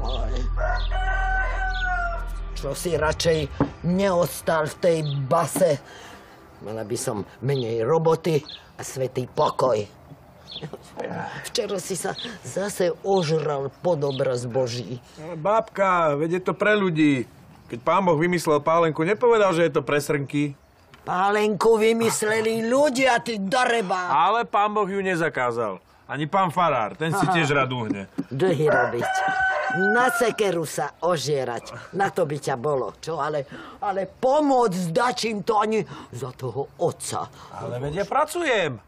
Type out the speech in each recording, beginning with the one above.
Čo si radšej neostal v tej base? Mala by som menej roboty a svätý pokoj. Včera si sa zase ožral pod obraz Boží. Ale bábka, veď je to pre ľudí. Keď Pán Boh vymyslel pálenku, nepovedal, že je to pre srnky. Pálenku vymysleli ľudia, ty darebá. Ale Pán Boh ju nezakázal. Ani pán farár, ten si tiež rád uhne. Dlhy robiť. Na sekeru sa ožierať. Na to by ťa bolo, čo? Ale pomôcť dačím to ani za toho otca. Ale veď ja pracujem.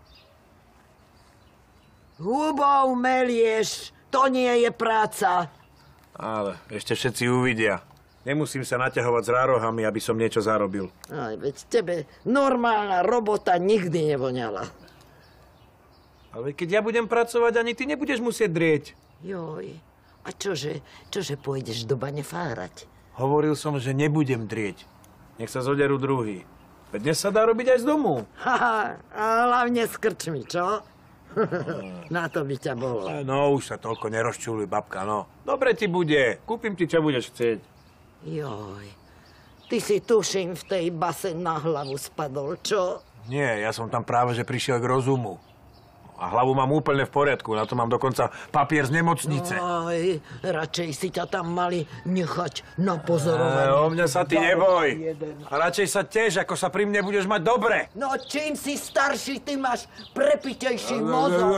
Hubou melieš, to nie je práca. Ale ešte všetci uvidia. Nemusím sa naťahovať s rárohami, aby som niečo zarobil. Aj, veď tebe normálna robota nikdy nevoňala. Ale keď ja budem pracovať, ani ty nebudeš musieť drieť. Joj, a čože pôjdeš do bane fárať? Hovoril som, že nebudem drieť. Nech sa zoderú druhý. Veď dnes sa dá robiť aj z domu. Haha, a hlavne s krčmi, čo? Na to by ťa bolo. No, už sa toľko nerozčuluj, babka, no. Dobre ti bude. Kúpim ti, čo budeš chcieť. Joj, ty si tuším v tej base na hlavu spadol, čo? Nie, ja som tam práve, že prišiel k rozumu. A hlavu mám úplne v poriadku, na to mám dokonca papier z nemocnice. Aj, radšej si ťa tam mali nechať na pozorovanie. O mňa sa ty neboj. A radšej sa tiež, ako sa pri mne budeš mať dobre. No čím si starší, ty máš prepitejší mozog.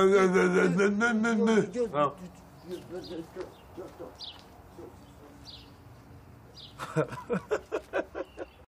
No.